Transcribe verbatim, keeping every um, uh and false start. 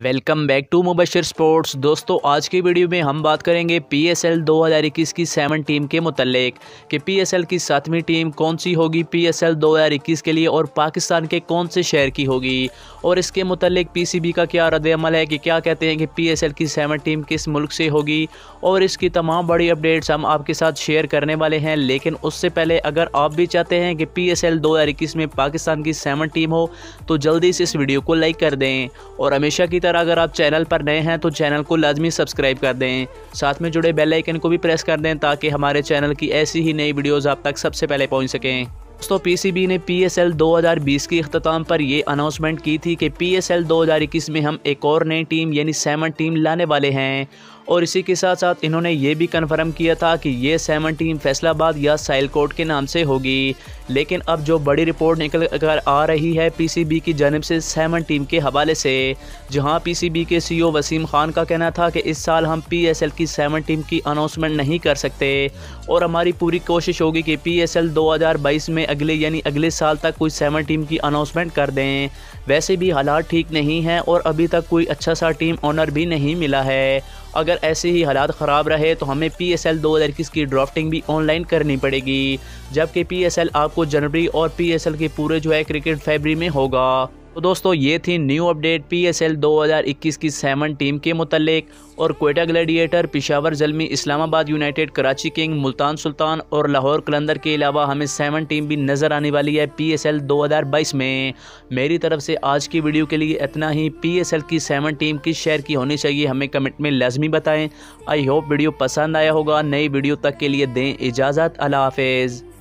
Welcome back to Mubashir sports. दोस्तों आज की वीडियो में हम बात करेंगे पीएसएल दो हज़ार इक्कीस की सेवन टीम के मुतल्लिक कि पीएसएल की सातवीं टीम कौन सी होगी पीएसएल दो हज़ार इक्कीस के लिए और पाकिस्तान के कौन से शहर की होगी, और इसके मुतल्लिक पीसीबी का क्या रद्द-ए-अमल है कि क्या कहते हैं कि पीएसएल की सेवन टीम किस मुल्क से होगी, और इसकी तमाम बड़ी अपडेट्स हम आपके साथ शेयर करने वाले हैं। लेकिन उससे पहले अगर आप भी चाहते हैं कि पीएसएल दो हज़ार इक्कीस में पाकिस्तान की सेवन टीम हो तो जल्दी से इस वीडियो को लाइक कर दें, और हमेशा की अगर आप चैनल पर नए हैं तो चैनल को लाजमी सब्सक्राइब कर दें, साथ में जुड़े बेल आइकन को भी प्रेस कर दें ताकि हमारे चैनल की ऐसी ही नई वीडियोस आप तक सबसे पहले पहुंच सकें। दोस्तों पीसीबी ने पीएसएल दो हज़ार बीस के इख्तिताम पर यह अनाउंसमेंट की थी कि पीएसएल दो हज़ार इक्कीस में हम एक और नई टीम यानी सेवन टीम लाने वाले हैं, और इसी के साथ साथ इन्होंने ये भी कंफर्म किया था कि ये सेवन टीम फैसलाबाद या साइलकोट के नाम से होगी। लेकिन अब जो बड़ी रिपोर्ट निकल कर आ रही है पीसीबी की जानिब से सेवन टीम के हवाले से, जहां पीसीबी के सीईओ वसीम खान का कहना था कि इस साल हम पीएसएल की सेवन टीम की अनाउंसमेंट नहीं कर सकते और हमारी पूरी कोशिश होगी कि पीएसएल दो हज़ार बाईस में अगले यानी अगले साल तक कोई सेवन टीम की अनाउंसमेंट कर दें। वैसे भी हालात ठीक नहीं हैं और अभी तक कोई अच्छा सा टीम ऑनर भी नहीं मिला है। अगर ऐसे ही हालात ख़राब रहे तो हमें पीएसएल दो हज़ार इक्कीस की ड्राफ्टिंग भी ऑनलाइन करनी पड़ेगी, जबकि पीएसएल आपको जनवरी और पीएसएल के पूरे जो है क्रिकेट फरवरी में होगा। तो दोस्तों ये थी न्यू अपडेट पीएसएल दो हज़ार इक्कीस की सेवन टीम के मुतल्लिक, और Quetta gladiator, Peshawar Zalmi, Islamabad united, Karachi king, Multan Sultan और लाहौर कलंदर के अलावा हमें सेवन टीम भी नज़र आने वाली है पीएसएल दो हज़ार बाईस में। मेरी तरफ से आज की वीडियो के लिए इतना ही। पीएसएल की सेवन टीम किस शहर की होनी चाहिए हमें कमेंट में लाजमी बताएं। आई होप वीडियो पसंद आया होगा। नई वीडियो तक के लिए दें इजाज़त। अल्लाह हाफिज़।